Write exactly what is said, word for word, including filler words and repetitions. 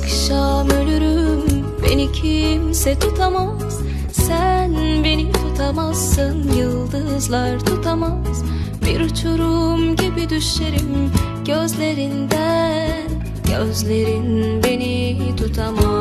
akşam ölürüm, beni kimse tutamaz. Sen beni tutamazsın, yıldızlar tutamaz. Bir uçurum gibi düşerim gözlerinden, gözlerin beni tutamaz.